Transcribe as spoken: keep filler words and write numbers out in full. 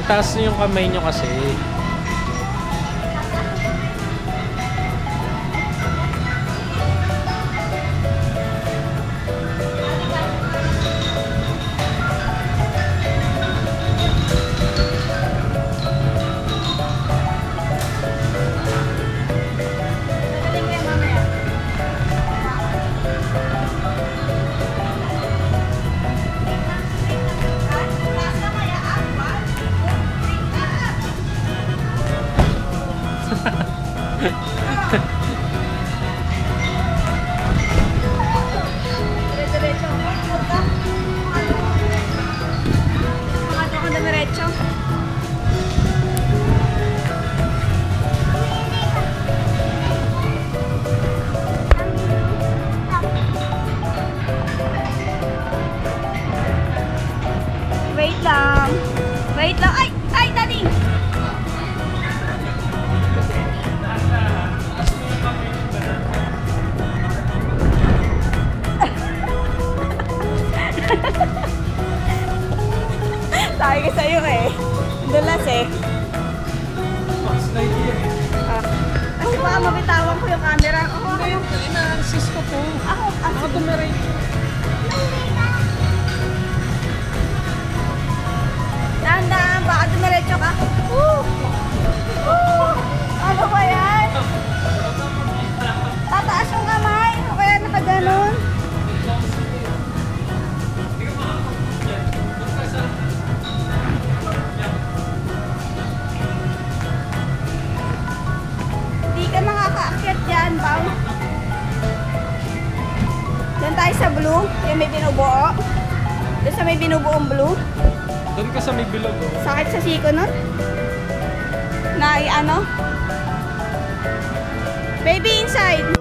itaas nyo yung kamay nyo kasi. Wait lang. Wait lang. Ay! Ay, Daddy! Sabi ko sa'yo eh. Dulas eh. Ah. Kasi baka mabitawan ko yung camera. Ako, ako yung... Ina-assist ko po. Ako, ako. Ako dumiretso. Dahan-dahan, baka dumiretso ka. Woo! Woo! Ano ba yan? Tataas yung kamay. O kaya nakaganon. Hindi ka nakakaakyat dyan, Pao. Doon tayo sa blue. Yung may binubuo. Doon sa may binubuong blue. Doon ka sa may bilog. Oh. Sakit sa siko nun? Na ano? Baby inside.